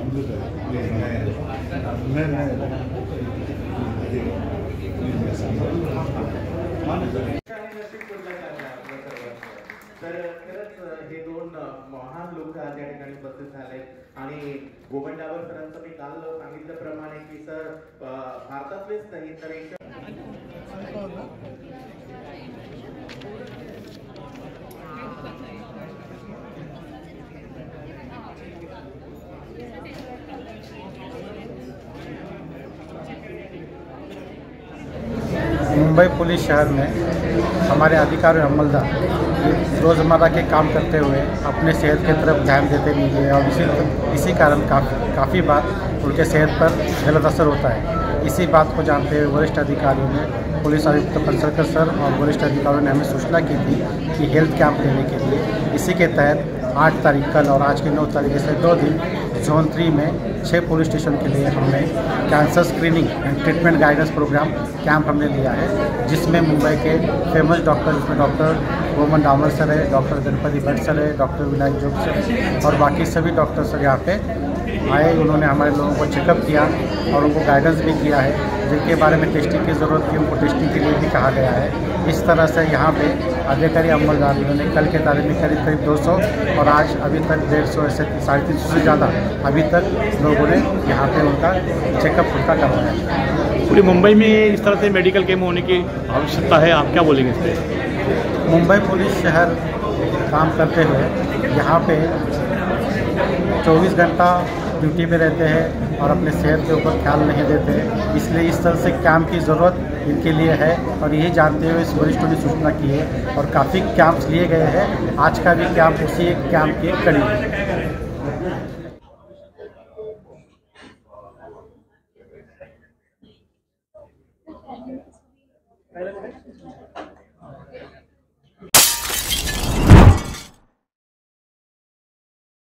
तर खरंच हे दोन महान लोक त्या ठिकाणी उपस्थित झाले आणि गोविंदावर सरांचं मी काल सांगितल्याप्रमाणे की सर भारतातलेच नाही तर मुंबई पुलिस शहर में हमारे अधिकारी और अमलदार रोज़मर्रा के काम करते हुए अपने सेहत की तरफ ध्यान देते नहीं है और इसी कारण काफ़ी बार उनके सेहत पर गलत असर होता है। इसी बात को जानते हुए वरिष्ठ अधिकारियों ने पुलिस आयुक्त पलसरकर सर और वरिष्ठ अधिकारियों ने हमें सूचना की थी कि हेल्थ कैंप देने के लिए। इसी के तहत 8 तारीख कल और आज की 9 तारीख से 2 दिन जोन 3 में 6 पुलिस स्टेशन के लिए हमने cancer screening and treatment guidance program camp हमने लिया है, जिसमें मुंबई के फेमस डॉक्टर जिसमें डॉक्टर रोमन डामर सर है, डॉक्टर गणपति भट्ट सर है, डॉक्टर विनायक जोग सर और बाकी सभी डॉक्टर सर यहाँ पे आए। उन्होंने हमारे लोगों को चेकअप किया और उनको गाइडेंस भी किया है, जिनके बारे में टेस्टिंग की ज़रूरत थी उनको टेस्टिंग के लिए भी कहा गया है। इस तरह से यहाँ पे अधिकारी अमलदार ने कल के तारीख में करीब 200 और आज अभी तक 150 से 350 से ज़्यादा अभी तक लोगों ने यहाँ पे उनका चेकअप उनका करवाया है। पूरी मुंबई में इस तरह से मेडिकल कैंप होने की आवश्यकता है, आप क्या बोलेंगे इस पर? मुंबई पुलिस शहर काम करते हुए यहाँ पे 24 घंटा ड्यूटी पे रहते हैं और अपने सेहत के ऊपर ख्याल नहीं देते हैं, इसलिए इस तरह से कैंप की ज़रूरत इनके लिए है और यही जानते हुए इस वरिष्ठों ने सूचना की है और काफ़ी कैंप्स लिए गए हैं। आज का भी कैंप उसी एक कैंप की कड़ी है।